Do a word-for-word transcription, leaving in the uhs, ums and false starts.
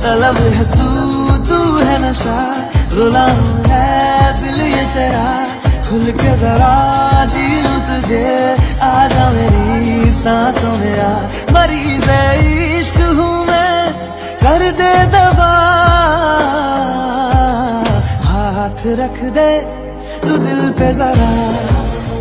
तलब है तू, तू है नशा, गुलाम है दिल ये तेरा, खुल के जरा जी लूं तुझे, आजा मेरी सांसों में आ। मरीज़ इश्क हूँ मैं, कर दे दवा, हाथ रख दे तू दिल पे जरा।